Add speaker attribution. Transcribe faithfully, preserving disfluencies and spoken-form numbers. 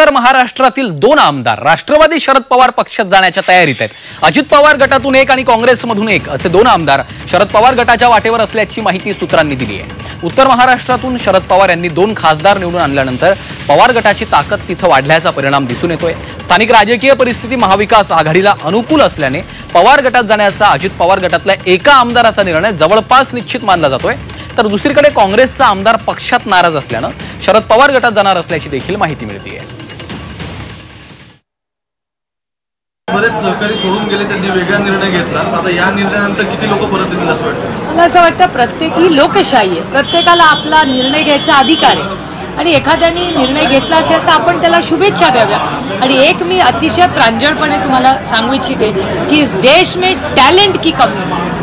Speaker 1: उत्तर महाराष्ट्रातील दोन आमदार राष्ट्रवादी शरद पवार पक्षात जाण्याच्या तयारीत आहेत। अजित पवार गटातून एक आणि काँग्रेसमधून एक असे दोन आमदार शरद पवार गटाच्या वाटेवर असल्याची माहिती सूत्रांनी दिली आहे। उत्तर महाराष्ट्रातून शरद पवार यांनी दोन खासदार निवडून आणल्यानंतर पवार गटाची ताकद तिथे वाढल्याचा परिणाम दिसून येतोय। स्थानिक राजकीय परिस्थिती महाविकास आघाडीला अनुकूल असल्याने पवार गटात जाण्याचा अजित पवार गटातल्या एका आमदाराचा निर्णय जवळपास निश्चित मानला जातोय, तर दुसरीकडे काँग्रेसचा आमदार पक्षात नाराज असल्याने शरद पवार गटात जाणार असल्याची देखील माहिती मिळते आहे।
Speaker 2: बरेच सहकारी सोडून गेले, त्यांनी वेगळा निर्णय घेतला। आता या निर्णयानंतर किती लोक परत येतील असं वाटतं?
Speaker 3: मला असं वाटतं प्रत्येकी लोकशाही आहे, प्रत्येकाला आपला निर्णय घ्यायचा अधिकार आहे आणि एखाद्याने निर्णय घेतला असेल तर आपण त्याला शुभेच्छा द्याव्या। आणि एक मी अतिशय प्रांजळपणे तुम्हाला सांगू इच्छिते की देश में टॅलेंट की कमी है।